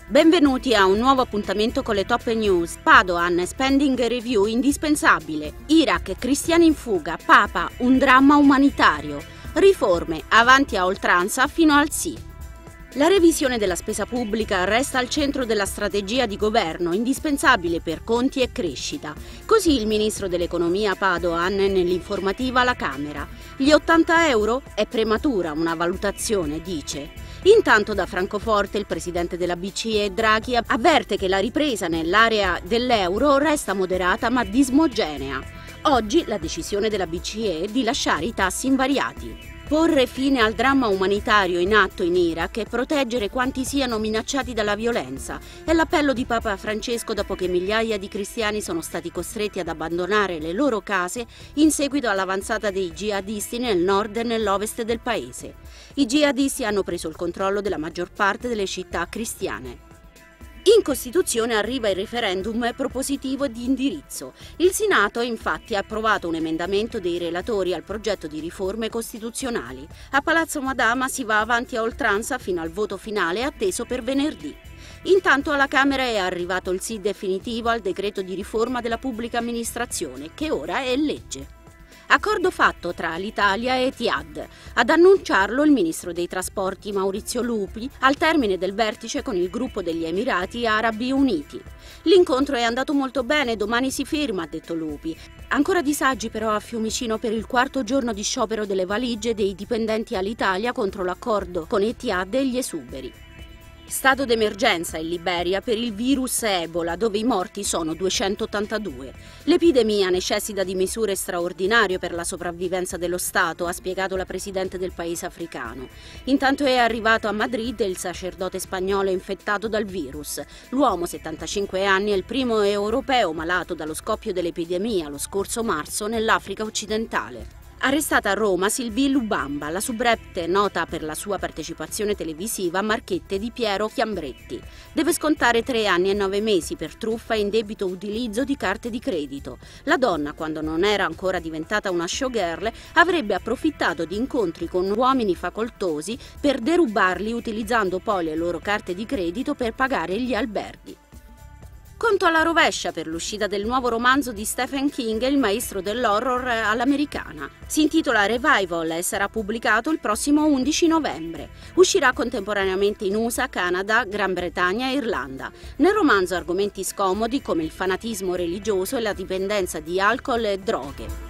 Benvenuti a un nuovo appuntamento con le top news. Padoan, spending review indispensabile. Iraq, cristiani in fuga, Papa, un dramma umanitario. Riforme, avanti a oltranza fino al sì. La revisione della spesa pubblica resta al centro della strategia di governo, indispensabile per conti e crescita. Così il ministro dell'economia Padoan nell'informativa alla Camera. Gli 80 euro? È prematura una valutazione, dice. Intanto da Francoforte il presidente della BCE Draghi avverte che la ripresa nell'area dell'euro resta moderata ma disomogenea. Oggi la decisione della BCE è di lasciare i tassi invariati. Porre fine al dramma umanitario in atto in Iraq e proteggere quanti siano minacciati dalla violenza è l'appello di Papa Francesco dopo che migliaia di cristiani sono stati costretti ad abbandonare le loro case in seguito all'avanzata dei jihadisti nel nord e nell'ovest del paese. I jihadisti hanno preso il controllo della maggior parte delle città cristiane. In Costituzione arriva il referendum propositivo di indirizzo. Il Senato infatti ha approvato un emendamento dei relatori al progetto di riforme costituzionali. A Palazzo Madama si va avanti a oltranza fino al voto finale atteso per venerdì. Intanto alla Camera è arrivato il sì definitivo al decreto di riforma della pubblica amministrazione, che ora è legge. Accordo fatto tra l'Italia e Etihad. Ad annunciarlo il ministro dei trasporti Maurizio Lupi al termine del vertice con il gruppo degli Emirati Arabi Uniti. L'incontro è andato molto bene, domani si firma, ha detto Lupi. Ancora disagi però a Fiumicino per il quarto giorno di sciopero delle valigie dei dipendenti all'Italia contro l'accordo con Etihad e gli esuberi. Stato d'emergenza in Liberia per il virus Ebola, dove i morti sono 282. L'epidemia necessita di misure straordinarie per la sopravvivenza dello Stato, ha spiegato la presidente del paese africano. Intanto è arrivato a Madrid il sacerdote spagnolo infettato dal virus. L'uomo, 75 anni, è il primo europeo malato dallo scoppio dell'epidemia lo scorso marzo nell'Africa occidentale. Arrestata a Roma Sylvie Lubamba, la soubrette nota per la sua partecipazione televisiva a Marchette di Piero Chiambretti. Deve scontare 3 anni e 9 mesi per truffa e indebito utilizzo di carte di credito. La donna, quando non era ancora diventata una showgirl, avrebbe approfittato di incontri con uomini facoltosi per derubarli utilizzando poi le loro carte di credito per pagare gli alberghi. Conto alla rovescia per l'uscita del nuovo romanzo di Stephen King, il maestro dell'horror all'americana. Si intitola Revival e sarà pubblicato il prossimo 11 novembre. Uscirà contemporaneamente in USA, Canada, Gran Bretagna e Irlanda. Nel romanzo argomenti scomodi come il fanatismo religioso e la dipendenza di alcol e droghe.